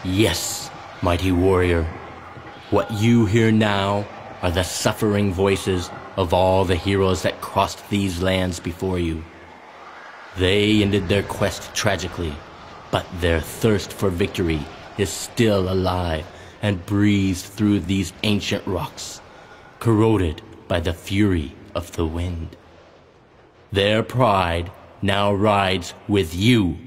Yes, mighty warrior, what you hear now are the suffering voices of all the heroes that crossed these lands before you. They ended their quest tragically, but their thirst for victory is still alive and breathes through these ancient rocks, corroded by the fury of the wind. Their pride now rides with you.